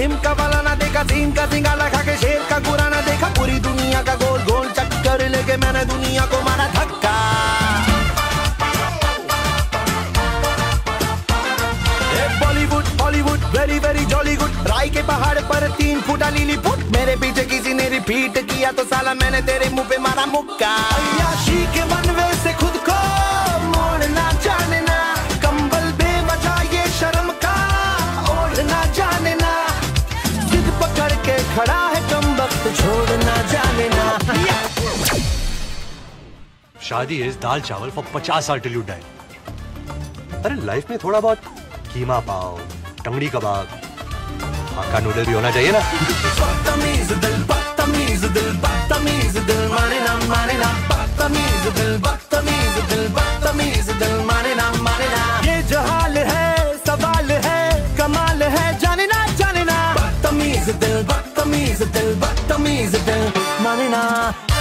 लिमका वाला ना देखा, सीन का सिंगाला खा के शेर का गुरा ना देखा, पूरी दुनिया का गोल गोल चक्कर लेके मैंने दुनिया को मारा धक्का। Bollywood Hollywood very very jolly good, राय के पहाड़ पर 3 फुटा लीली फुट, मेरे पीछे किसी ने रिपीट किया तो साला मैंने तेरे मुंह पे मारा मुक्का। अय्याशी के बनवे से खुद को मोड़ना जाने ना, कंबल बेवजह ये शर्म का ओढ़ना जाने ना, जिद पकड़ के खड़ा है कमबख्त छोड़ना जाने ना। शादी इज दाल चावल फॉर 50 साल टिल यू डाई। अरे लाइफ में थोड़ा बहुत कीमा पाव, टंगड़ी कबाब, हाका नूडल भी होना चाहिए ना। बदतमीज दिल बदतमीज दिल बदतमीज दिल माने ना माने ना, बदतमीज दिल बदतमीज दिल बदतमीज दिल माने ना माने ना। ये जहाल है सवाल है कमाल है जाने ना जाने ना, बदतमीज दिल बदतमीज दिल बदतमीज दिल माने ना।